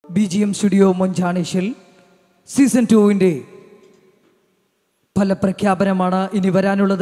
BGM studio മൊഞ്ചാണിഷിൽ season 2-ന്റെ ഫലപ്രഖ്യാപനമാണ് ഇനി വരാനുള്ളത്.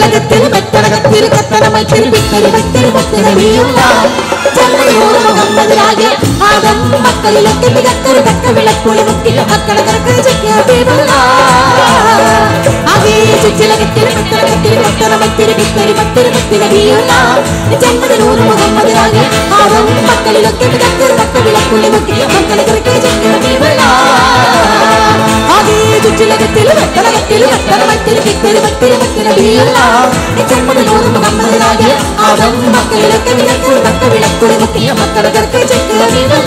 ചുറ്റിലകത്തിൽ വെട്ടകത്തിൽ കത്തനമത്തിൽ വിത്തരി വെത്തരി വെത്തരവിയുള്ള ജന്മനൂറ് മുഹമ്മദ് രാജ ആദം മക്കളിലൊക്കെ മികത്തൊരു തക്ക വിളക്കുളി മുക്കിയ മക്കളെ കറക്ക് ചുറ്റിയ ബീബുള്ള ആകെ ചുറ്റിലകത്തിൽ വെട്ടകത്തിൽ കത്തനമത്തിൽ വിത്തരി വെത്തരി വെത്തരവിയുള്ള ജന്മനൂറ് മുഹമ്മദ് രാജ ആദം മക്കളിലൊക്കെ മികത്തൊരു തക്ക വിളക്കുളി മുക്കിയ മക്കളെ കറക്ക് ചുറ്റിയ ബീബുള്ള ആകെ ചുറ്റിലകത്തിൽ വെട്ടകത്തിൽ കത്തനമത്തിൽ വിത്തരി വെത്തരി വെത്തരവിയുള്ള ജന്മനൂറ് മുഹമ്മദ് രാജ ആദം മക്കളിലൊക്കെ മികത്തൊരു തക്ക വിളക്കുളി മുക്കിയ മക്കളെ കറക്ക് ചുറ്റിയ ബീബുള്ള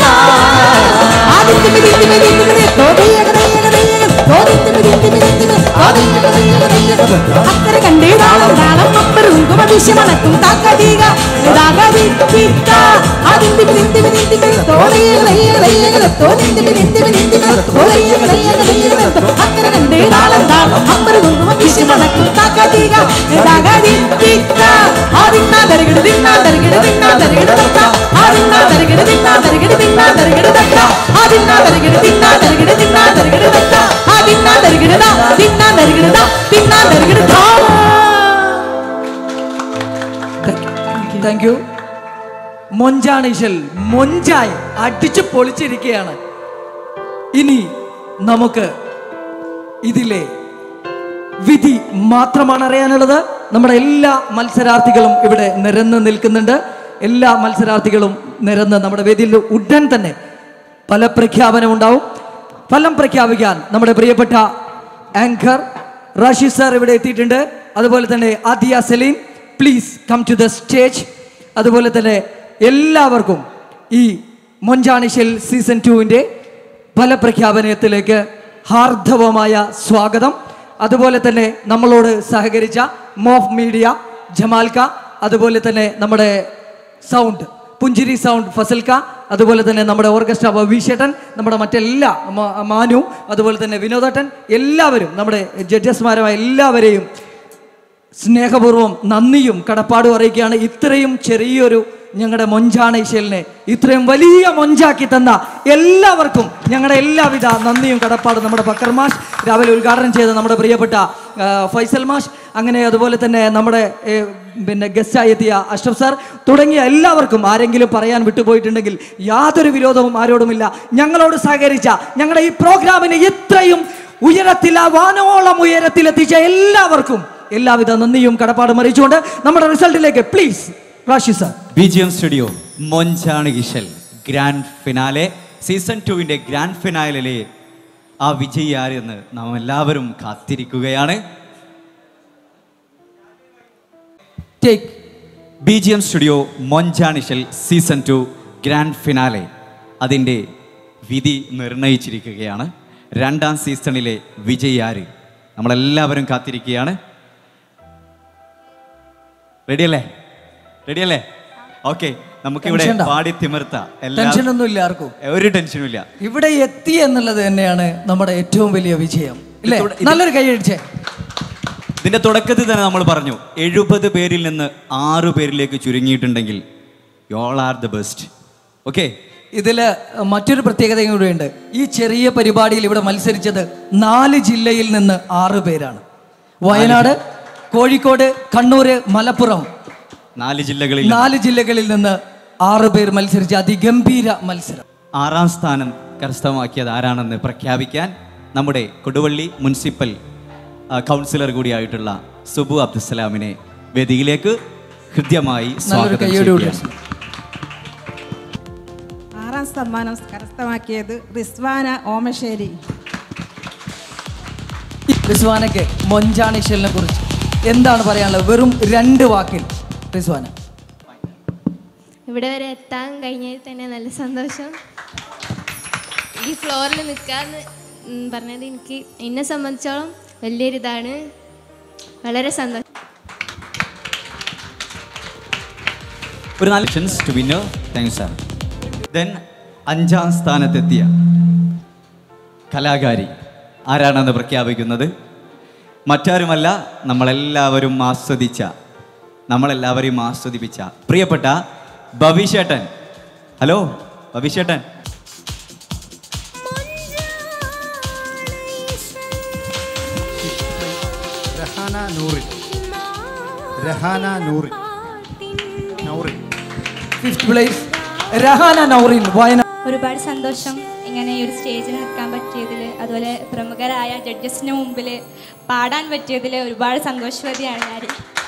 അക്കരെ കണ്ടേ നാളം നാളം അപ്പറും കുമതിശമണക്കും താക്കതീക താകതിക്ക അതിന്റെ നിന്തിമിന്തിമി തോളേലയേലയേലത്തോ നിന്തിമിന്തിമിന്തിമി തോളേലയേലയേലത്തോ അക്കരെ കണ്ടേ നാളം നാളം അപ്പറും കുമതിശമണക്കും താക്കതീക താകതിക്ക അതിന്നാ ദരഗട ദിന്നാ ദരഗട ദിന്നാ ദരഗട തക്ക അതിന്നാ ദരഗട ദിന്നാ ദരഗട ദിന്നാ ദരഗട തക്ക അതിന്നാ ദരഗട ദിന്നാ ദരഗട ദിന്നാ ദരഗട തക്ക അതിന്നാ ദരഗട ദിന്നാ ദരഗട ദിന്നാ ദരഗട താങ്ക് യു. മൊഞ്ചാണിശൽ മൊഞ്ചായി അടിച്ചു പൊളിച്ചിരിക്കുകയാണ്. ഇനി നമുക്ക് ഇതിലെ വിധി മാത്രമാണ് അറിയാനുള്ളത്. നമ്മുടെ എല്ലാ മത്സരാർത്ഥികളും ഇവിടെ നിരന്ന് നിൽക്കുന്നുണ്ട്. എല്ലാ മത്സരാർത്ഥികളും നിരന്ന് നമ്മുടെ വേദിയിൽ ഉടൻ തന്നെ ഫലപ്രഖ്യാപനം ഉണ്ടാവും. ഫലം പ്രഖ്യാപിക്കാൻ നമ്മുടെ പ്രിയപ്പെട്ട ആങ്കർ റാഷിദ് സാർ ഇവിടെ എത്തിയിട്ടുണ്ട്. അതുപോലെ തന്നെ Adiya Saleem, please come to the stage. അതുപോലെ തന്നെ എല്ലാവർക്കും ഈ മൊഞ്ചാണിശൽ സീസൺ 2-ന്റെ ഫലപ്രഖ്യാപനത്തിലേക്ക് ഹാർദവമായ സ്വാഗതം. അതുപോലെ തന്നെ നമ്മളോട് സഹകരിച്ച മോഫ് മീഡിയ ജമാൽക്ക, അതുപോലെ തന്നെ നമ്മുടെ സൗണ്ട് പുഞ്ചിരി സൗണ്ട് ഫസൽക്ക, അതുപോലെ തന്നെ നമ്മുടെ ഓർക്കസ്ട്ര വിശേട്ടൻ, നമ്മുടെ മറ്റെല്ലാ മാനു, അതുപോലെ തന്നെ വിനോദേട്ടൻ, എല്ലാവരും നമ്മുടെ ജഡ്ജസ്മാരുമായ എല്ലാവരെയും സ്നേഹപൂർവ്വം നന്ദിയും കടപ്പാടും അറിയിക്കുകയാണ്. ഇത്രയും ചെറിയൊരു ഞങ്ങളുടെ മൊഞ്ചാണിശലിനെ ഇത്രയും വലിയ മൊഞ്ചാക്കി തന്ന എല്ലാവർക്കും ഞങ്ങളുടെ എല്ലാവിധ നന്ദിയും കടപ്പാടും. നമ്മുടെ ബക്കർ മാഷ് രാവിലെ ഉദ്ഘാടനം ചെയ്ത നമ്മുടെ പ്രിയപ്പെട്ട ഫൈസൽ മാഷ്, അങ്ങനെ അതുപോലെ തന്നെ നമ്മുടെ പിന്നെ ഗസ്റ്റായി എത്തിയ അഷ്റഫ് സാർ തുടങ്ങിയ എല്ലാവർക്കും, ആരെങ്കിലും പറയാൻ വിട്ടുപോയിട്ടുണ്ടെങ്കിൽ യാതൊരു വിരോധവും ആരോടുമില്ല. ഞങ്ങളോട് സഹകരിച്ച ഞങ്ങളുടെ ഈ പ്രോഗ്രാമിനെ ഇത്രയും ഉയരത്തിൽ, വാനോളം ഉയരത്തിലെത്തിച്ച എല്ലാവർക്കും എല്ലാവിധ നന്ദിയും കടപ്പാടും അറിയിച്ചുകൊണ്ട് നമ്മുടെ റിസൾട്ടിലേക്ക് please Rashid sir. BGM studio Monchanishal grand finale season 2-ന്റെ ഗ്രാൻഡ് ഫിനാലിലെ ആ വിജയി ആരെന്ന് നാം എല്ലാവരും കാത്തിരിക്കുകയാണ്. BGM studio Monchanishal season 2 grand finale അതിൻ്റെ വിധി നിർണയിച്ചിരിക്കുകയാണ്. 2ാം സീസണിലെ വിജയി ആര് നമ്മളെല്ലാവരും കാത്തിരിക്കുകയാണ്. റെഡിയല്ലേ? റെഡിയല്ലേ? ഓക്കെ, നമുക്കിവിടെ പാടി തിമിർത്ത ടെൻഷനൊന്നും ഇല്ല, ആർക്കും ഒരു ടെൻഷനും ഇല്ല. ഇവിടെ എത്തി എന്നുള്ളത് തന്നെയാണ് നമ്മുടെ ഏറ്റവും വലിയ വിജയം. നല്ലൊരു കൈയടിച്ചേ. ഇതിന്റെ തുടക്കത്തിൽ തന്നെ നമ്മൾ പറഞ്ഞു 70 പേരിൽ നിന്ന് 6 പേരിലേക്ക് ചുരുങ്ങിയിട്ടുണ്ടെങ്കിൽ you all are the best. Okay, ഇതില് മറ്റൊരു പ്രത്യേകതയും കൂടെയുണ്ട്. ഈ ചെറിയ പരിപാടിയിൽ ഇവിടെ മത്സരിച്ചത് 4 ജില്ലയിൽ നിന്ന് 6 പേരാണ്. വയനാട്, കോഴിക്കോട്, കണ്ണൂര്, മലപ്പുറം 4 ജില്ലകളിൽ 4 ജില്ലകളിൽ നിന്ന് 6 പേർ മത്സരിച്ച അതിഗംഭീര മത്സരം. 6ാം സ്ഥാനം കരസ്ഥമാക്കിയത് ആരാണെന്ന് പ്രഖ്യാപിക്കാൻ നമ്മുടെ കൊടുവള്ളി മുനിസിപ്പൽ കൗൺസിലർ കൂടിയായിട്ടുള്ള സുബു അബ്ദുസലാമിനെ വേദിയിലേക്ക് ഹൃദ്യമായി സ്വാഗതം ചെയ്യുന്നു. 6ാം സമ്മാനം കരസ്ഥമാക്കിയത് റിസ്വാന ഓമശ്ശേരി. റിസ്വാനയ്ക്ക് മൊഞ്ചാണിശലിനെ കുറിച്ച് എന്താണ് പറയാനുള്ളത്? വെറും 2 വാക്കിൽ റിസ്വാന. ഇവിടെ വരെ എത്താൻ കഴിഞ്ഞതിൽ തന്നെ നല്ല സന്തോഷം. ഈ ഫ്ലോറിൽ നിൽക്കാന്ന് പറഞ്ഞത് എന്നെ സംബന്ധിച്ചോളം വലിയൊരിതാണ്. വളരെ സന്തോഷം. ഒരു 4 questions to winner. Thank you sir. Then 5ാം സ്ഥാനത്തെത്തിയ കലാകാരി ആരാണെന്ന് പ്രഖ്യാപിക്കുന്നത് മറ്റാരുമല്ല, നമ്മളെല്ലാവരും ആസ്വദിപ്പിച്ച പ്രിയപ്പെട്ട ബവിശേട്ടൻ. ഹലോ ബവിശേട്ടൻ. രഹാന നൂറിൻ. രഹാന നൂറിൻ. Fifth place Rahana Naurin Wayanad. ഒരുപാട് സന്തോഷം ഇങ്ങനെ ഈ ഒരു സ്റ്റേജിൽ നിൽക്കാൻ പറ്റിയതിൽ, അതുപോലെ പ്രമുഖരായ ജഡ്ജസിന് മുമ്പിൽ പാടാൻ പറ്റിയതിൽ ഒരുപാട് സന്തോഷവതിയാണ് ഞാൻ.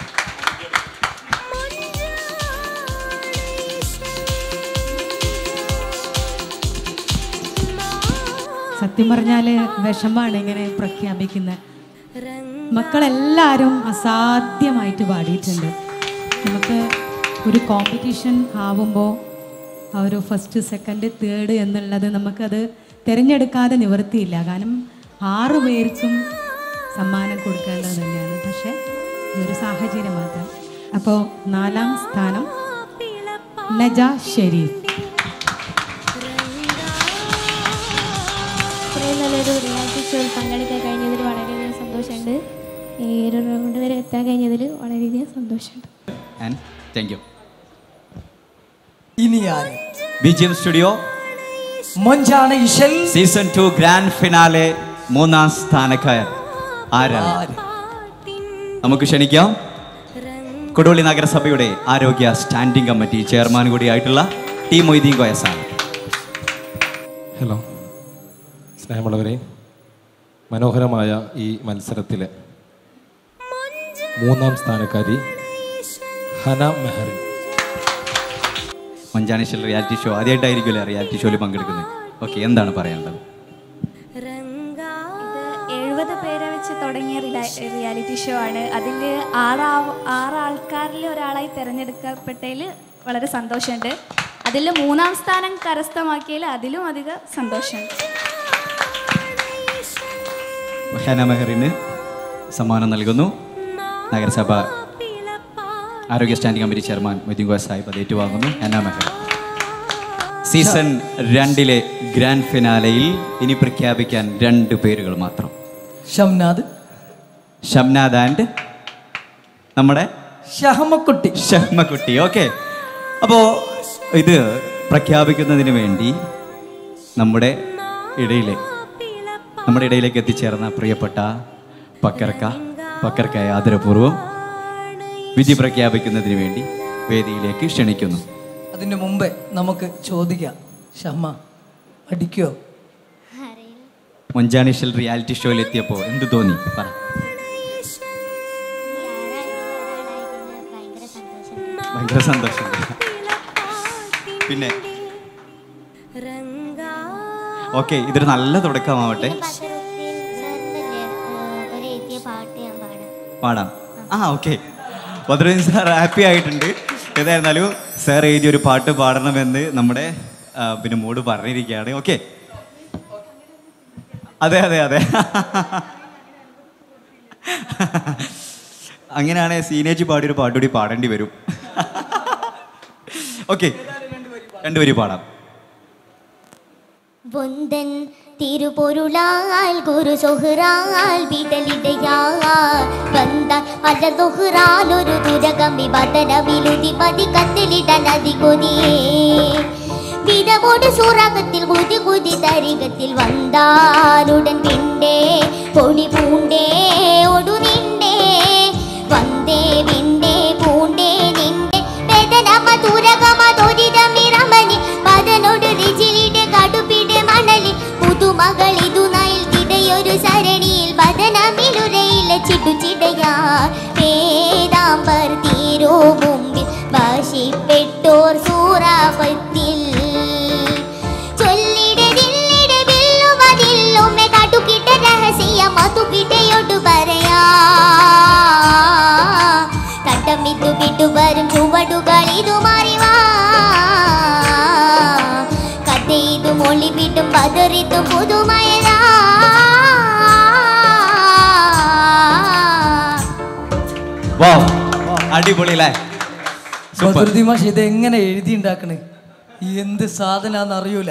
സത്യം പറഞ്ഞാൽ വിഷമാണ് ഇങ്ങനെ പ്രഖ്യാപിക്കുന്നത്. മക്കളെല്ലാവരും അസാധ്യമായിട്ട് പാടിയിട്ടുണ്ട്. നമുക്ക് ഒരു കോമ്പറ്റീഷൻ ആവുമ്പോൾ ആ ഒരു ഫസ്റ്റ് സെക്കൻഡ് തേർഡ് എന്നുള്ളത് നമുക്കത് തിരഞ്ഞെടുക്കാതെ നിവൃത്തിയില്ല. കാരണം 6 പേർക്കും സമ്മാനം കൊടുക്കേണ്ടത് തന്നെയാണ്. പക്ഷേ ഈ ഒരു സാഹചര്യം മാത്രം. അപ്പോൾ 4ാം സ്ഥാനം നജ ഷെരീഫ്. ഇത്രയും നല്ലൊരു റിയാലിറ്റി ഷോയിൽ പങ്കെടുക്കാൻ കഴിഞ്ഞതിൽ വളരെയധികം സന്തോഷമുണ്ട്. ഈ ഒരു റൗണ്ട് വരെ എത്താൻ കഴിഞ്ഞതിൽ വളരെയധികം സന്തോഷമുണ്ട്. Thank you. ഇനി ആര്? BGM studio Monchan Ishal season 2 grand finale 3ാം സ്ഥാനക്കാരൻ ആരാണ്? നമുക്ക് ക്ഷണിക്കാം കൊടുവള്ളി നഗരസഭയുടെ ആരോഗ്യ സ്റ്റാൻഡിംഗ് കമ്മിറ്റി ചെയർമാൻ കൂടിയായിട്ടുള്ള T Moideen Koya sir. Hello, സ്നേഹമുള്ളവരെ, മനോഹരമായ ഈ മത്സരത്തിലെ 3ാം സ്ഥാനക്കാരി ഹന മെഹറിൻ. മൊഞ്ചാണിശൽ റിയാലിറ്റി ഷോ ആദ്യമായിട്ടായിരിക്കുമല്ലേ റിയാലിറ്റി ഷോയിൽ പങ്കെടുക്കുന്നത്? ഓക്കെ, എന്താണ് പറയാനുള്ളത്? ഇത് 70 പേരെ വെച്ച് തുടങ്ങിയ റിയാലിറ്റി ഷോ ആണ്. അതിൽ 6 ആൾക്കാരിൽ ഒരാളായി തിരഞ്ഞെടുക്കപ്പെട്ടതിൽ വളരെ സന്തോഷമുണ്ട്. അതിൽ 3ാം സ്ഥാനം കരസ്ഥമാക്കിയതിൽ അതിലും അധികം സന്തോഷമുണ്ട്. ഹന മെഹറിന് സമ്മാനം നൽകുന്നു. നഗരസഭ ആരോഗ്യ standing committee chairman Moideen Koya Sahib അത് ഏറ്റുവാങ്ങുന്നു. ഹന മെഹർ സീസൺ 2 ഗ്രാൻഡ് ഫിനാലയിൽ ഇനി പ്രഖ്യാപിക്കാൻ 2 പേരുകൾ മാത്രം. ഷംനാദ് ആൻഡ് നമ്മുടെ ഷഹ്മക്കുട്ടി. ഓക്കെ, അപ്പോൾ ഇത് പ്രഖ്യാപിക്കുന്നതിന് വേണ്ടി നമ്മുടെ ഇടയിലേക്ക് എത്തിച്ചേർന്ന പ്രിയപ്പെട്ട പക്കർക്കായ ആദരപൂർവ്വം വിധി പ്രഖ്യാപിക്കുന്നതിന് വേണ്ടി വേദിയിലേക്ക് ക്ഷണിക്കുന്നു. അതിന് മുമ്പേ നമുക്ക് ചോദിക്കാം, ഷമ്മ അടിക്കോ? മൊഞ്ചാണിശൽ റിയാലിറ്റി ഷോയിൽ എത്തിയപ്പോൾ എന്ത് തോന്നി? പറ. ഭയങ്കര സന്തോഷം. പിന്നെ ഓക്കെ, ഇതൊരു നല്ല തുടക്കമാവട്ടെ. പാടാം. ഓക്കെ, ബദ്രുദ്ദീൻ സാർ ഹാപ്പി ആയിട്ടുണ്ട്. ഏതായിരുന്നാലും സാർ എഴുതിയൊരു പാട്ട് പാടണമെന്ന് നമ്മുടെ പിന്നെ മോഡ് പറഞ്ഞിരിക്കുകയാണ്. ഓക്കെ, അതെ അങ്ങനെയാണെങ്കിൽ സീനേജ് പാടിയൊരു പാട്ടുകൂടി പാടേണ്ടി വരും. ഓക്കെ, 2 വരി പാടാം. വന്ദൻ തിരുപൊരുളാൽ ഗുരു സൊഹ്റാൽ വിടലിടയാൽ വന്ദൻ അല്ല സൊഹ്റാൽ ഒരു ദുരഗമി വദനവിലുതി മതി കത്തിലിടനതി കൊതിയേ വിധമോട് സൂറാകത്തിൽ കുതി കുതി തരികത്തിൽ വന്താനുടൻ പിണ്ടേ പൊടി പൂണ്ടേ ഒടു നിണ്ടേ വന്ദേ വിണ്ടേ പൂണ്ടേ നിണ്ടേ വേദനമ തുരകമ തൊരിതമിറമനി പദനോട് രിജിലിടെ കടുപ്പിടെ മണലിൽ പുതുമകളിതു നയിൽ തിടയൊരു സരണിയിൽ വദനമിലുരയിൽ ചിടുചിടയാ വേദാംബർ തീരോ മുമ്പിൽ ഭാഷിപ്പെട്ടോർ സൂറാപത്തിൽ കട്ടമിത്തു വിട്ടുവരും ചുവടുകൾ ഇതു മാറിവാ കഥ ഇതു മൊഴി വിട്ടും പതറിത്തും പുതുമയരാ അടിപൊളിയല്ലേ? ഇത് എങ്ങനെ എഴുതി ഉണ്ടാക്കണേ? എന്ത് സാധനാന്ന് അറിയൂല.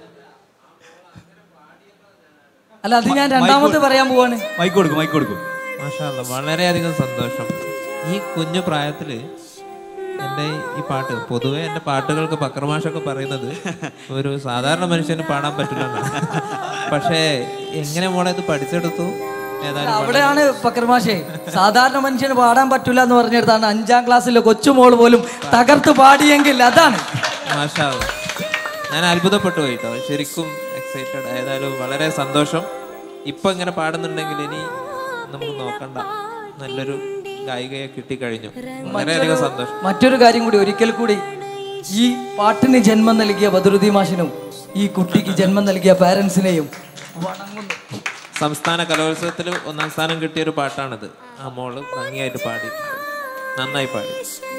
അല്ല, അത് ഞാൻ രണ്ടാമത്തെ പറയാൻ പോവാണ്. മൈക്ക് കൊടുക്കും. മാഷാ അല്ലാ, വളരെയധികം സന്തോഷം. ഈ കുഞ്ഞു പ്രായത്തിൽ എൻ്റെ ഈ പാട്ട്, പൊതുവേ എൻ്റെ പാട്ടുകൾക്ക് പക്രമാഷൊക്കെ പറയുന്നത് ഒരു സാധാരണ മനുഷ്യന് പാടാൻ പറ്റില്ല. പക്ഷേ എങ്ങനെ മോളെ ഇത് പഠിച്ചെടുത്തു? ഏതായാലും അവിടെയാണ് പക്രമാഷേ സാധാരണ മനുഷ്യന് പാടാൻ പറ്റൂല എന്ന് പറഞ്ഞെടുത്താണ് 5ാം ക്ലാസ്സിലെ കൊച്ചുമോള് പോലും തകർത്ത് പാടിയെങ്കിൽ അതാണ്. മാഷാ അല്ലാ. ഞാൻ അത്ഭുതപ്പെട്ടു പോയിട്ടോ, ശരിക്കും എക്സൈറ്റഡ്. ഏതായാലും വളരെ സന്തോഷം. ഇപ്പൊ ഇങ്ങനെ പാടുന്നുണ്ടെങ്കിൽ ഇനി നമുക്ക് നോക്കണ്ട, നല്ലൊരു ഗായികയെ കിട്ടിക്കഴിഞ്ഞു. വളരെയധികം സന്തോഷം. മറ്റൊരു കാര്യം കൂടി, ഒരിക്കൽ കൂടി ഈ പാട്ടിന് ജന്മം നൽകിയ ബദറുദ്ദീൻ മാഷിനും ഈ കുട്ടിക്ക് ജന്മം നൽകിയ പാരൻസിനെയും വണങ്ങുന്നു. സംസ്ഥാന കലോത്സവത്തിൽ 1ാം സ്ഥാനം കിട്ടിയ ഒരു പാട്ടാണിത്. ആ മോള് ഭംഗിയായിട്ട് പാടിയിട്ടുണ്ട്, നന്നായി പാടി.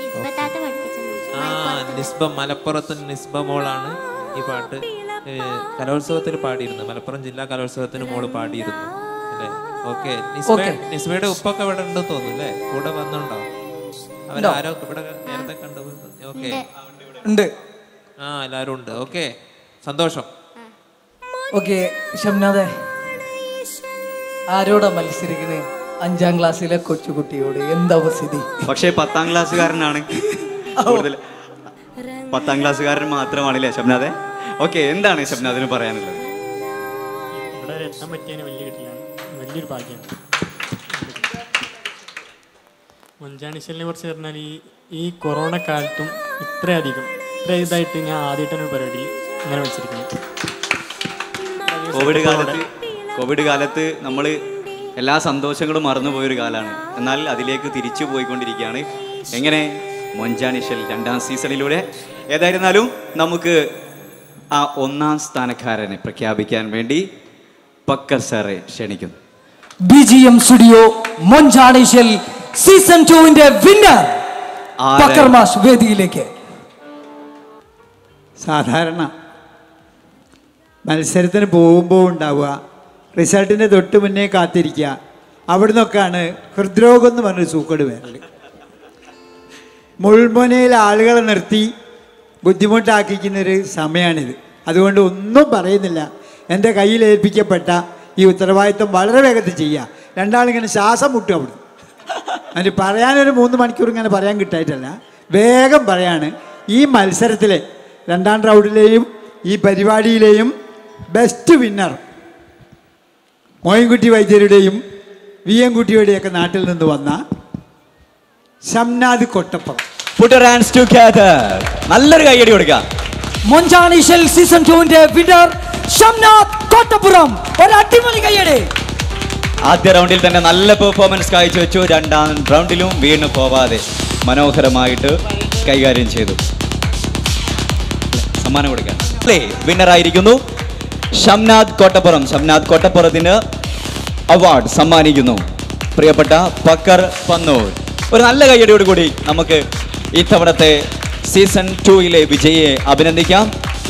നിസ്ബ, മലപ്പുറത്ത് നിസ്ബ മോളാണ് ഈ പാട്ട് കലോത്സവത്തിൽ പാടിയിരുന്നത്. മലപ്പുറം ജില്ലാ കലോത്സവത്തിന് മോള് പാടിയിരുന്നു അല്ലേ? ഓക്കെ. നിസ്ബയുടെ ഉപ്പൊക്കെ ഇവിടെ ഉണ്ട് തോന്നുന്നു അല്ലേ? കൂടെ വന്നുണ്ടോ? അവരാരോ ഇവിടെ നേരത്തെ കണ്ടു. ഓക്കെ, ഉണ്ട്. ആ, എല്ലാരും ഉണ്ട്. ഓക്കെ, സന്തോഷം. ഓക്കെ, ഷംനാദെ ആരോടാ മത്സരിക്കുന്നത്? 5ാം ക്ലാസ്സിലെ കൊച്ചുകുട്ടിയോട്. എന്താ സ്ഥിതി? പക്ഷേ 10ാം ക്ലാസ്സുകാരനാണ് കൂടുതൽ. 10ാം ക്ലാസ്സുകാരൻ മാത്രമാണല്ലേ ഷംനാദെ? ഓക്കെ, എന്താണ് ഷംനാദിന് പറയാനുള്ളത്? ഇവിടെ എത്താൻ പറ്റിയതിന് വലിയ കിട്ടിയാണ്, വലിയൊരു ഭാഗ്യമാണ്. മൊഞ്ചാണിശലിനെ കുറിച്ച് പറഞ്ഞാൽ ഈ കൊറോണ കാലത്തും ഇത്ര ഇതായിട്ട് ഞാൻ ആദ്യമായിട്ടാണ് ഒരു പരിപാടി ഇങ്ങനെ വെച്ചിരിക്കുന്നത്. കോവിഡ് കാലത്ത് നമ്മൾ എല്ലാ സന്തോഷങ്ങളും മറന്നുപോയൊരു കാലമാണ്. എന്നാൽ അതിലേക്ക് തിരിച്ചു പോയിക്കൊണ്ടിരിക്കുകയാണ്. എങ്ങനെ മൊഞ്ചാണിശൽ 2ാം സീസണിലൂടെ. ഏതായിരുന്നാലും നമുക്ക് ആ 1ാം സ്ഥാനക്കാരനെ പ്രഖ്യാപിക്കാൻ വേണ്ടി പക്കർ സാറെ ക്ഷണിക്കുന്നു. BGM studio Monchanishal season 2 winner Pakkar മാഷ് വേദിയിലേക്ക്. സാധാരണ മത്സരത്തിന് പോകുമ്പോൾ ഉണ്ടാവുക, റിസൾട്ടിൻ്റെ തൊട്ട് മുന്നേ കാത്തിരിക്കുക. അവിടെ നിന്നൊക്കെയാണ് ഹൃദ്രോഗം എന്ന് പറഞ്ഞൊരു സൂക്കേട് വരൽ. മുൾമുനയിൽ ആളുകളെ നിർത്തി ബുദ്ധിമുട്ടാക്കിക്കുന്നൊരു സമയമാണിത്. അതുകൊണ്ട് ഒന്നും പറയുന്നില്ല. എൻ്റെ കയ്യിൽ ഏൽപ്പിക്കപ്പെട്ട ഈ ഉത്തരവാദിത്വം വളരെ വേഗത്തിൽ ചെയ്യുക. രണ്ടാളിങ്ങനെ ശ്വാസം മുട്ടും അവിടെ. അതിന് പറയാനൊരു 3 മണിക്കൂർ ഇങ്ങനെ പറയാൻ കിട്ടായിട്ടല്ല, വേഗം പറയാണ്. ഈ മത്സരത്തിലെ 2ാം റൗണ്ടിലെയും ഈ പരിപാടിയിലെയും ബെസ്റ്റ് വിന്നർ മോയിൻകുട്ടി വൈദ്യരുടെയും VM കുട്ടിയുടെയൊക്കെ നാട്ടിൽ നിന്ന് വന്ന ഷംനാദ് കൊട്ടപ്പുറം. നല്ലൊരു കൈയടി കൊടുക്കാം. Monchanishal season 2 winner Shamnad Kottappuram. ഒരു അടിപൊളി കൈയടി. ആദ്യ റൗണ്ടിൽ തന്നെ നല്ല പെർഫോമൻസ് കാഴ്ചവെച്ചു. 2ാം റൗണ്ടിലും വീണു പോവാതെ മനോഹരമായിട്ട് കൈകാര്യം ചെയ്തു. സമ്മാനം കൊടുക്കാം. വിന്നറായിരിക്കുന്നു ഷംനാദ് കോട്ടപ്പുറം. ഷംനാദ് കോട്ടപ്പുറത്തിന് അവാർഡ് സമ്മാനിക്കുന്നു പ്രിയപ്പെട്ട പക്കർ പന്നൂർ. ഒരു നല്ല കൈയടിയോട് കൂടി നമുക്ക് ഇത്തവണത്തെ സീസൺ 2 വിജയിയെ അഭിനന്ദിക്കാം.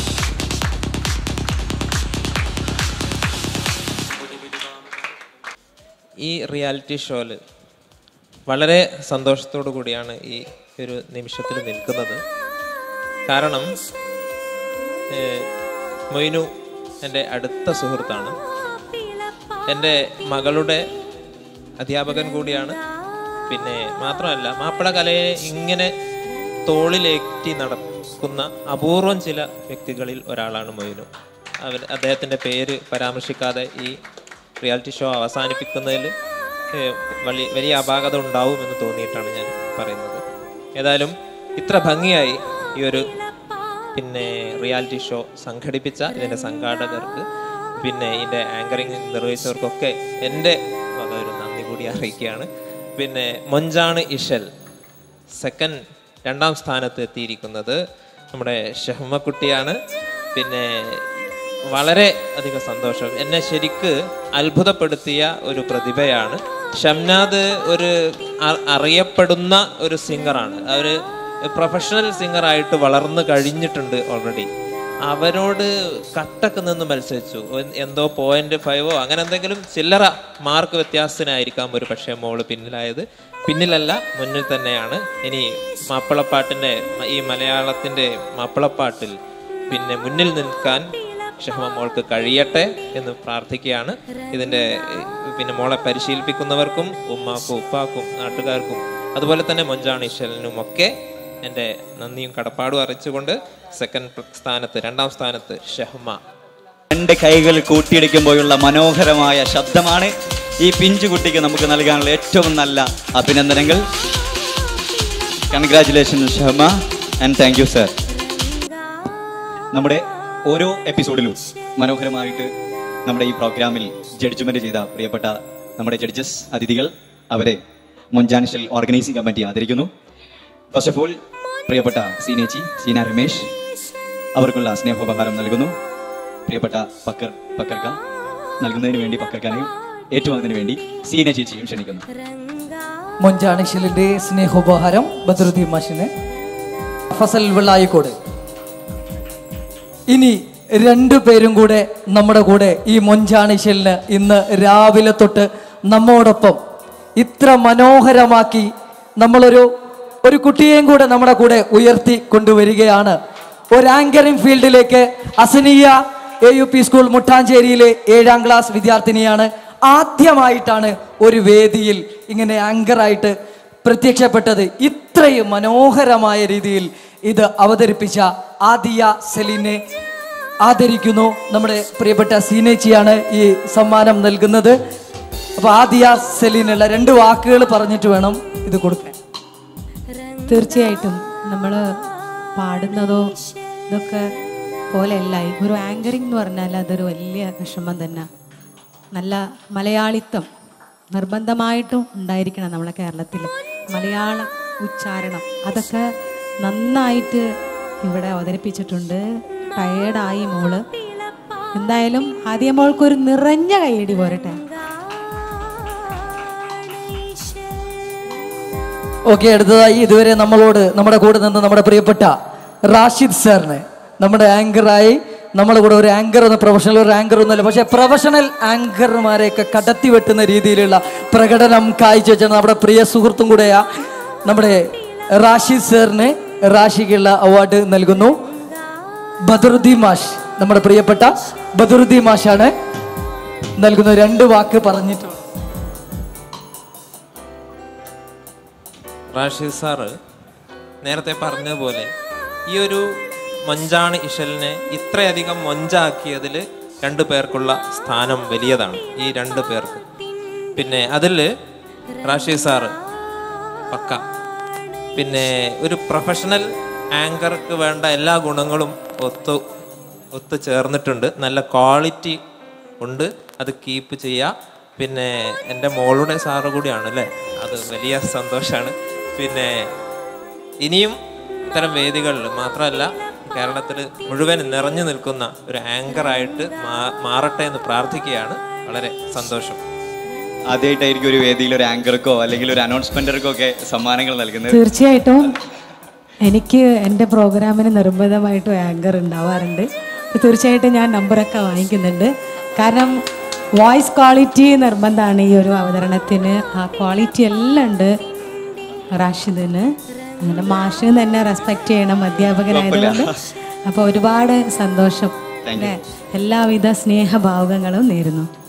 ഈ റിയാലിറ്റി ഷോയിൽ വളരെ സന്തോഷത്തോടു കൂടിയാണ് ഈ ഒരു നിമിഷത്തിൽ നിൽക്കുന്നത്. കാരണം മൊയ്നു എൻ്റെ അടുത്ത സുഹൃത്താണ്, എൻ്റെ മകളുടെ അധ്യാപകൻ കൂടിയാണ്. പിന്നെ മാത്രമല്ല, മാപ്പിള കലയെ ഇങ്ങനെ തോളിലേറ്റി നടക്കുന്ന അപൂർവം ചില വ്യക്തികളിൽ ഒരാളാണ് മൊയ്നു. അദ്ദേഹത്തിൻ്റെ പേര് പരാമർശിക്കാതെ ഈ റിയാലിറ്റി ഷോ അവസാനിപ്പിക്കുന്നതിൽ വലിയ അപാകത ഉണ്ടാവുമെന്ന് തോന്നിയിട്ടാണ് ഞാൻ പറയുന്നത്. ഏതായാലും ഇത്ര ഭംഗിയായി ഈ ഒരു റിയാലിറ്റി ഷോ സംഘടിപ്പിച്ച ഇതിൻ്റെ സംഘാടകർക്ക്, പിന്നെ ഇതിൻ്റെ ആങ്കറിങ് നിർവഹിച്ചവർക്കൊക്കെ എൻ്റെ വക ഒരു നന്ദി കൂടി അറിയിക്കുകയാണ്. പിന്നെ മൊഞ്ചാണ് ഇശൽ 2ാം സ്ഥാനത്ത് എത്തിയിരിക്കുന്നത് നമ്മുടെ ഷഹ്മക്കുട്ടിയാണ്. പിന്നെ വളരെ അധികം സന്തോഷം. എന്നെ ശരിക്ക് അത്ഭുതപ്പെടുത്തിയ ഒരു പ്രതിഭയാണ്. ഷംനാദ് ഒരു അറിയപ്പെടുന്ന ഒരു സിംഗറാണ്. അവർ പ്രൊഫഷണൽ സിംഗറായിട്ട് വളർന്നു കഴിഞ്ഞിട്ടുണ്ട് ഓൾറെഡി. അവരോട് കട്ടക്ക് നിന്ന് മത്സരിച്ചു. എന്തോ 0.5 അങ്ങനെ എന്തെങ്കിലും ചില്ലറ മാർക്ക് വ്യത്യാസത്തിനായിരിക്കാം ഒരു പക്ഷേ മോള് പിന്നിലായത്. പിന്നിലല്ല, മുന്നിൽ തന്നെയാണ്. ഇനി മാപ്പിളപ്പാട്ടിൻ്റെ ഈ മലയാളത്തിൻ്റെ മാപ്പിളപ്പാട്ടിൽ പിന്നെ മുന്നിൽ നിൽക്കാൻ ഷഹ്മ മോൾക്ക് കഴിയട്ടെ എന്ന് പ്രാർത്ഥിക്കുകയാണ്. ഇതിൻ്റെ മോളെ പരിശീലിപ്പിക്കുന്നവർക്കും ഉമ്മാക്കും ഉപ്പാക്കും നാട്ടുകാർക്കും അതുപോലെ തന്നെ മൊഞ്ചാണ് ഇശലിനുമൊക്കെ എൻ്റെ നന്ദിയും കടപ്പാടും അറിയിച്ചുകൊണ്ട് 2ാം സ്ഥാനത്ത് ഷഹ്മ രണ്ട് കൈകൾ കൂട്ടിയിടിക്കുമ്പോഴുള്ള മനോഹരമായ ശബ്ദമാണ് ഈ പിഞ്ചുകുട്ടിക്ക് നമുക്ക് നൽകാനുള്ള ഏറ്റവും നല്ല അഭിനന്ദനങ്ങൾ. Congratulations Shahama and thank you sir. നമ്മുടെ ഓരോ എപ്പിസോഡിലും മനോഹരമായിട്ട് നമ്മുടെ ഈ പ്രോഗ്രാമിൽ ജഡ്ജ്മെന്റ് ചെയ്ത പ്രിയപ്പെട്ട നമ്മുടെ ജഡ്ജസ്, അതിഥികൾ, അവരെ മൊഞ്ചാനിഷൽ ഓർഗനൈസിംഗ് കമ്മിറ്റി ആദരിക്കുന്നു. ഫസ്റ്റ് ഓഫ് ഓൾ പ്രിയപ്പെട്ട സീനേച്ചി, സീന രമേശ്, അവർക്കുള്ള സ്നേഹോപഹാരം നൽകുന്നു. പ്രിയപ്പെട്ട പക്കർക്ക നൽകുന്നതിന് വേണ്ടി പക്കർക്കാനെയും ഏറ്റുവാങ്ങുന്നതിന് വേണ്ടി സീന ചേച്ചിയും ക്ഷണിക്കുന്നു. മൊഞ്ചാണിഷലിന്റെ സ്നേഹോപഹാരം ബദറുദ്ദീൻ മാഷിന്. ഫസൽ വെള്ളായിക്കോട്. ഇനി രണ്ടുപേരും കൂടെ നമ്മുടെ കൂടെ ഈ മൊഞ്ചാണിഷലിന് ഇന്ന് രാവിലെ തൊട്ട് നമ്മോടൊപ്പം ഇത്ര മനോഹരമാക്കി ഒരു കുട്ടിയെയും കൂടെ നമ്മുടെ കൂടെ ഉയർത്തി കൊണ്ടുവരികയാണ്. ഒരു ആങ്കറിംഗ് ഫീൽഡിലേക്ക് അസനിയ AUP സ്കൂൾ മുട്ടാഞ്ചേരിയിലെ 7ാം ക്ലാസ് വിദ്യാർത്ഥിനിയാണ്. ആദ്യമായിട്ടാണ് ഒരു വേദിയിൽ ഇങ്ങനെ ആങ്കറായിട്ട് പ്രത്യക്ഷപ്പെട്ടത്. ഇത്രയും മനോഹരമായ രീതിയിൽ ഇത് അവതരിപ്പിച്ച ആദിയ സെലീനെ ആദരിക്കുന്നു. നമ്മുടെ പ്രിയപ്പെട്ട സീനേച്ചിയാണ് ഈ സമ്മാനം നൽകുന്നത്. അപ്പോൾ ആദിയ സെലീനുള്ള 2 വാക്കുകൾ പറഞ്ഞിട്ട് വേണം ഇത് കൊടുക്കാൻ. തീർച്ചയായിട്ടും നമ്മൾ പാടുന്നതോ ഇതൊക്കെ പോലെയല്ല. ഒരു ആങ്കറിംഗ് എന്ന് പറഞ്ഞാൽ അതൊരു വലിയ വിഷമം തന്നെ. നല്ല മലയാളിത്തം നിർബന്ധമായിട്ടും ഉണ്ടായിരിക്കണം നമ്മളെ കേരളത്തിൽ. മലയാള ഉച്ചാരണം അതൊക്കെ നന്നായിട്ട് ഇവിടെ അവതരിപ്പിച്ചിട്ടുണ്ട്. ടയേർഡായി മോള്. എന്തായാലും ആദ്യം മോൾക്കൊരു നിറഞ്ഞ കൈയടി പോരട്ടെ. ഓക്കെ, അടുത്തതായി ഇതുവരെ നമ്മുടെ കൂടെ നിന്ന് നമ്മുടെ പ്രിയപ്പെട്ട റാഷിദ് സാറിന് നമ്മുടെ ആങ്കറായി നമ്മുടെ കൂടെ ഒരു ആങ്കർ എന്ന പ്രൊഫഷണൽ ഒരു ആങ്കർ ഒന്നുമല്ല, പക്ഷെ പ്രൊഫഷണൽ ആങ്കർമാരെയൊക്കെ കടത്തി വെട്ടുന്ന രീതിയിലുള്ള പ്രകടനം കാഴ്ചവെച്ച നമ്മുടെ പ്രിയ സുഹൃത്തും കൂടെയാ നമ്മുടെ റാഷിദ് സാറിന് റാഷിക്കുള്ള അവാർഡ് നൽകുന്നു. ബദറുദ്ദീൻ മാഷ്, നമ്മുടെ പ്രിയപ്പെട്ട ബദറുദ്ദീൻ മാഷാണ് നൽകുന്നത്. 2 വാക്ക് പറഞ്ഞിട്ടുണ്ട്. റാഷിദ് സാറ് നേരത്തെ പറഞ്ഞതുപോലെ ഈ ഒരു മൊഞ്ചാണ് ഇശലിനെ ഇത്രയധികം മൊഞ്ചാക്കിയതിൽ 2 പേർക്കുള്ള സ്ഥാനം വലിയതാണ്. ഈ 2 പേർക്ക്. പിന്നെ അതിൽ റാഷിദ് സാറ് പക്ക. പിന്നെ ഒരു പ്രൊഫഷണൽ ആങ്കർക്ക് വേണ്ട എല്ലാ ഗുണങ്ങളും ഒത്തു ചേർന്നിട്ടുണ്ട്. നല്ല ക്വാളിറ്റി ഉണ്ട്. അത് കീപ്പ് ചെയ്യുക. പിന്നെ എൻ്റെ മോളുടെ സാറ് കൂടിയാണ് അല്ലേ, അത് വലിയ സന്തോഷമാണ്. പിന്നെ ഇനിയും ഇത്തരം വേദികളിൽ മാത്രമല്ല കേരളത്തിൽ മുഴുവൻ നിറഞ്ഞു നിൽക്കുന്ന ഒരു ആങ്കറായിട്ട് മാറട്ടെ എന്ന് പ്രാർത്ഥിക്കുകയാണ്. വളരെ സന്തോഷം. ആദ്യമായിട്ടായിരിക്കും ഒരു വേദിയിൽ ഒരു ആങ്കർക്കോ അല്ലെങ്കിൽ ഒരു അനൗൺസ്മെന്റർക്കോ ഒക്കെ സമ്മാനങ്ങൾ നൽകുന്നത്. തീർച്ചയായിട്ടും എനിക്ക് എൻ്റെ പ്രോഗ്രാമിന് നിർബന്ധമായിട്ടും ആങ്കർ ഉണ്ടാവാറുണ്ട്. തീർച്ചയായിട്ടും ഞാൻ നമ്പറൊക്കെ വാങ്ങിക്കുന്നുണ്ട്. കാരണം വോയിസ് ക്വാളിറ്റി നിർബന്ധമാണ് ഈ ഒരു അവതരണത്തിന്. ആ ക്വാളിറ്റി എല്ലാം ഉണ്ട് റാഷിദിന്. അങ്ങനെ മാഷിന് തന്നെ റെസ്പെക്റ്റ് ചെയ്യണം, അധ്യാപകനായതുകൊണ്ട്. അപ്പോൾ ഒരുപാട് സന്തോഷം. എല്ലാവിധ സ്നേഹഭാവുകങ്ങളും നേരുന്നു.